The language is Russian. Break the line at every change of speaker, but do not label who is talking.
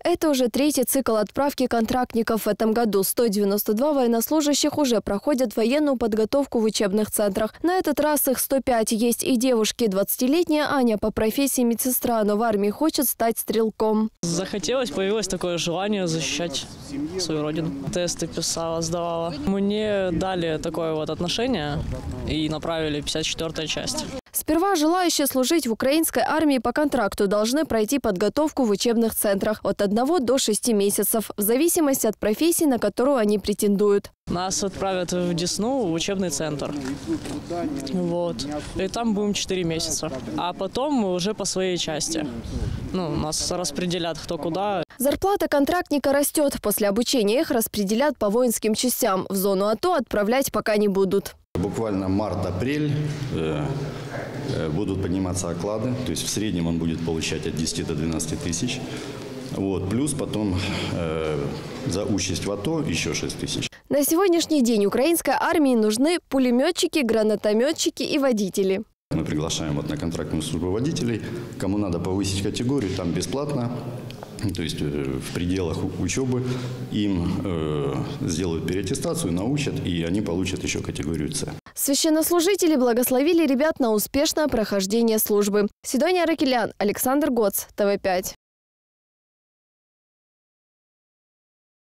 Это уже третий цикл отправки контрактников в этом году. 192 военнослужащих уже проходят военную подготовку в учебных центрах. На этот раз их 105. Есть и девушки. 20-летняя Аня по профессии медсестра, но в армии хочет стать стрелком.
Захотелось, появилось такое желание защищать свою родину. Тесты писала, сдавала. Мне дали такое вот отношение и направили в 54-я часть.
Сперва желающие служить в украинской армии по контракту должны пройти подготовку в учебных центрах от 1 до 6 месяцев, в зависимости от профессии, на которую они претендуют.
Нас отправят в Десну, в учебный центр. Вот. И там будем 4 месяца. А потом мы уже по своей части. Нас распределят кто куда.
Зарплата контрактника растет. После обучения их распределят по воинским частям. В зону АТО отправлять пока не будут.
Буквально март-апрель будут подниматься оклады. То есть в среднем он будет получать от 10 до 12 тысяч. Плюс потом за участь в АТО еще 6 тысяч.
На сегодняшний день украинской армии нужны пулеметчики, гранатометчики и водители.
Мы приглашаем на контрактную службу водителей. Кому надо повысить категорию, там бесплатно. То есть в пределах учебы им сделают переаттестацию, научат, и они получат еще категорию С.
Священнослужители благословили ребят на успешное прохождение службы. Сидония Ракелян, Александр Гоц, ТВ5.